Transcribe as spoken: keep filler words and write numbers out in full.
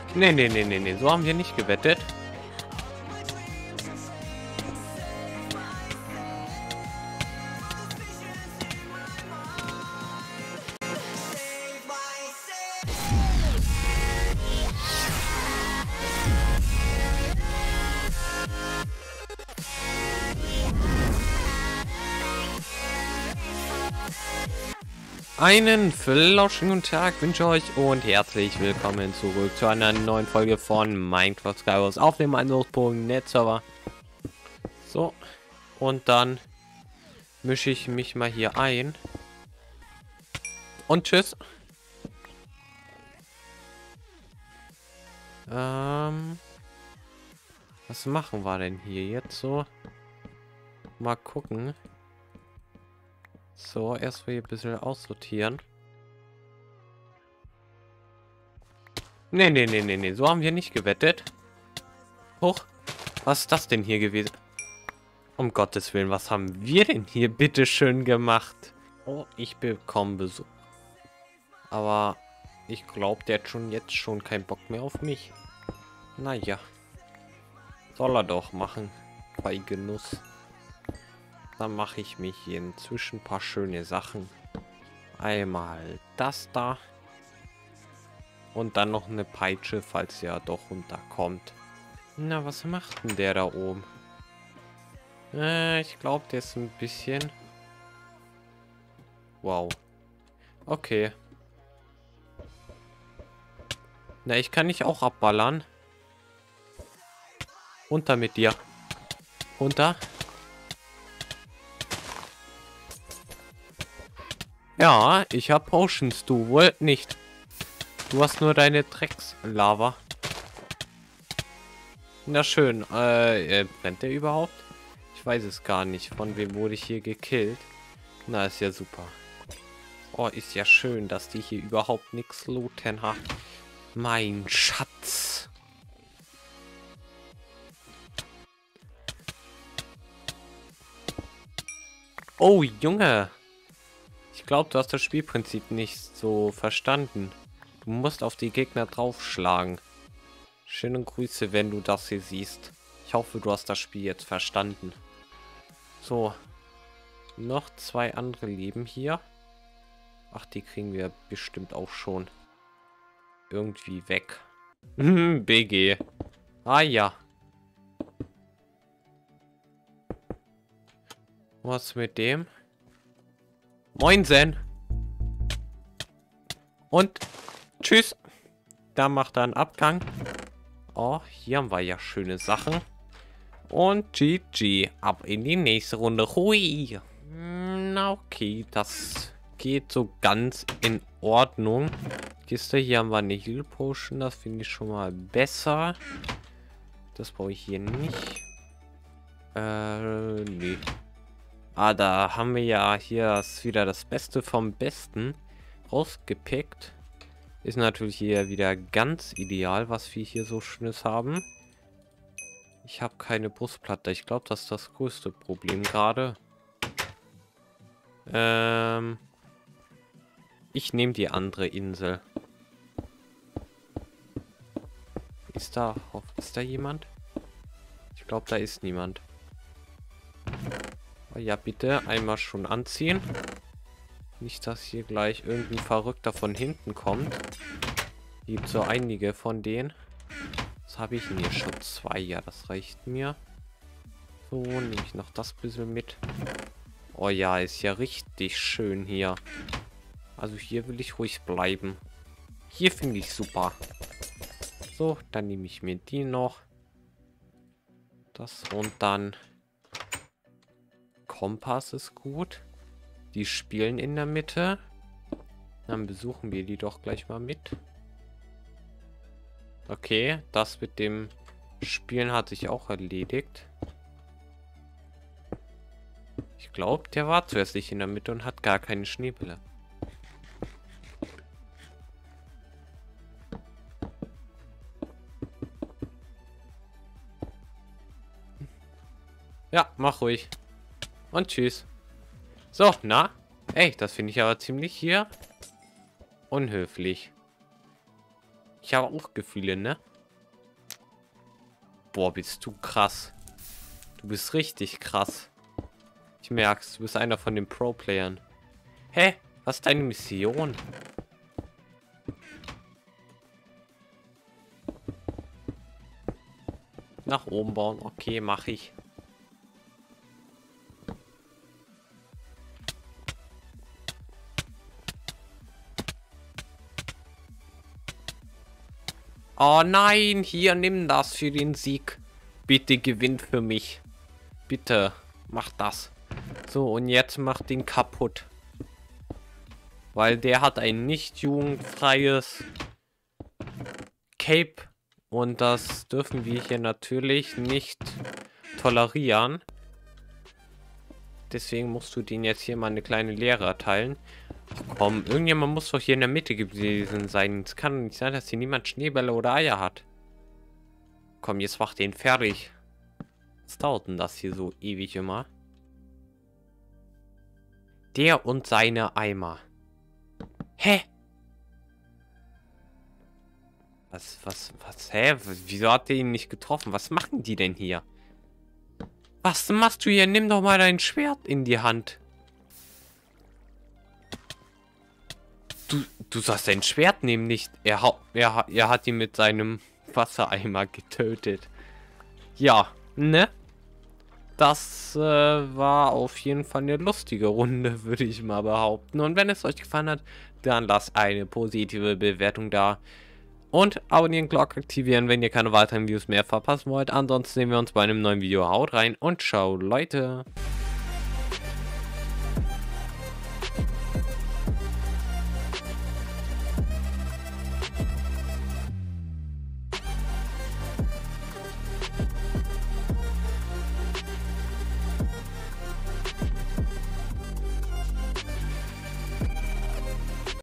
Nee, nee, nee, nee, nee. So haben wir nicht gewettet. Einen lauschigen Tag wünsche euch und herzlich willkommen zurück zu einer neuen Folge von Minecraft Skywars auf dem Einsatzpunkt Net-Server. So, und dann mische ich mich mal hier ein. Und tschüss. Ähm, was machen wir denn hier jetzt so? Mal gucken. So, erst mal hier ein bisschen aussortieren. Nee, nee, nee, nee, nee. So haben wir nicht gewettet. Hoch. Was ist das denn hier gewesen? Um Gottes Willen, was haben wir denn hier bitte schön gemacht? Oh, ich bekomme Besuch. Aber ich glaube, der hat schon jetzt schon keinen Bock mehr auf mich. Naja. Soll er doch machen. Bei Genuss. Dann mache ich mich hier inzwischen ein paar schöne Sachen. Einmal das da. Und dann noch eine Peitsche, falls er doch runterkommt. Na, was macht denn der da oben? Äh, ich glaube, der ist ein bisschen... Wow. Okay. Na, ich kann nicht auch abballern. Runter mit dir. Runter. Ja, ich habe Potions, du wohl nicht. Du hast nur deine Dreckslava. Na schön, äh, brennt der überhaupt? Ich weiß es gar nicht. Von wem wurde ich hier gekillt? Na, ist ja super. Oh, ist ja schön, dass die hier überhaupt nichts looten hat. Mein Schatz. Oh, Junge. Ich glaube, du hast das Spielprinzip nicht so verstanden. Du musst auf die Gegner draufschlagen. Schöne Grüße, wenn du das hier siehst. Ich hoffe, du hast das Spiel jetzt verstanden. So. Noch zwei andere Leben hier. Ach, die kriegen wir bestimmt auch schon irgendwie weg. B G. Ah ja. Was mit dem? Moinsen. Und tschüss. Da macht er einen Abgang. Oh, hier haben wir ja schöne Sachen. Und G G. Ab in die nächste Runde. Hui. Na okay, das geht so ganz in Ordnung. Kiste, hier haben wir eine Heal Potion. Das finde ich schon mal besser. Das brauche ich hier nicht. Äh, nee. Ah, da haben wir ja hier das wieder das Beste vom Besten rausgepickt. Ist natürlich hier wieder ganz ideal, was wir hier so Schönes haben. Ich habe keine Brustplatte. Ich glaube, das ist das größte Problem gerade. Ähm, ich nehme die andere Insel. Ist da, ist da jemand? Ich glaube, da ist niemand. Ja, bitte einmal schon anziehen. Nicht, dass hier gleich irgendein Verrückter von hinten kommt. Gibt so einige von denen. Was habe ich denn hier schon? Zwei, ja, das reicht mir. So, nehme ich noch das bisschen mit. Oh ja, ist ja richtig schön hier. Also hier will ich ruhig bleiben. Hier finde ich super. So, dann nehme ich mir die noch. Das und dann... Kompass ist gut. Die spielen in der Mitte. Dann besuchen wir die doch gleich mal mit. Okay, das mit dem Spielen hat sich auch erledigt. Ich glaube, der war zuerst nicht in der Mitte und hat gar keine Schneebälle. Ja, mach ruhig. Und tschüss. So, na? Ey, das finde ich aber ziemlich hier unhöflich. Ich habe auch Gefühle, ne? Boah, bist du krass. Du bist richtig krass. Ich merk's, du bist einer von den Pro-Playern. Hä? Was ist deine Mission? Nach oben bauen. Okay, mache ich. Oh nein, hier, nimm das für den Sieg. Bitte gewinnt für mich. Bitte, mach das. So, und jetzt mach den kaputt. Weil der hat ein nicht jugendfreies Cape. Und das dürfen wir hier natürlich nicht tolerieren. Deswegen musst du den jetzt hier mal eine kleine Lehre erteilen. Komm, irgendjemand muss doch hier in der Mitte gewesen sein. Es kann nicht sein, dass hier niemand Schneebälle oder Eier hat. Komm, jetzt mach den fertig. Was dauert denn das hier so ewig immer? Der und seine Eimer. Hä? Was, was, was, hä? Wieso hat der ihn nicht getroffen? Was machen die denn hier? Was machst du hier? Nimm doch mal dein Schwert in die Hand. Du, du sollst dein Schwert nehmen, nicht. Er, er, er hat ihn mit seinem Wassereimer getötet. Ja, ne? Das äh, war auf jeden Fall eine lustige Runde, würde ich mal behaupten. Und wenn es euch gefallen hat, dann lasst eine positive Bewertung da. Und abonnieren, Glocke aktivieren, wenn ihr keine weiteren Videos mehr verpassen wollt. Ansonsten sehen wir uns bei einem neuen Video. Haut rein und ciao, Leute.